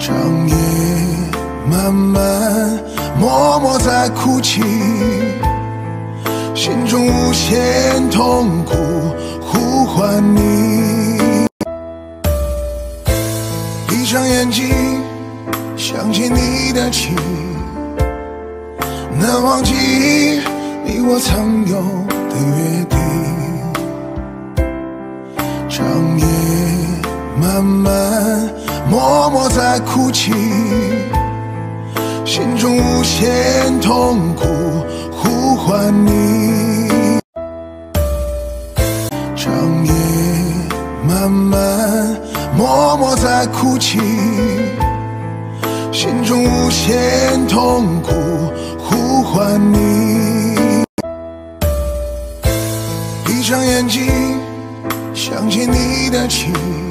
长夜漫漫，默默在哭泣，心中无限痛苦呼唤你。闭上眼睛，想起你的情，难忘记你我曾有的约定。长夜漫漫，默默在哭泣，心中无限痛苦呼唤你。长夜漫漫，默默在哭泣，心中无限痛苦呼唤你。闭上眼睛，想起你的情。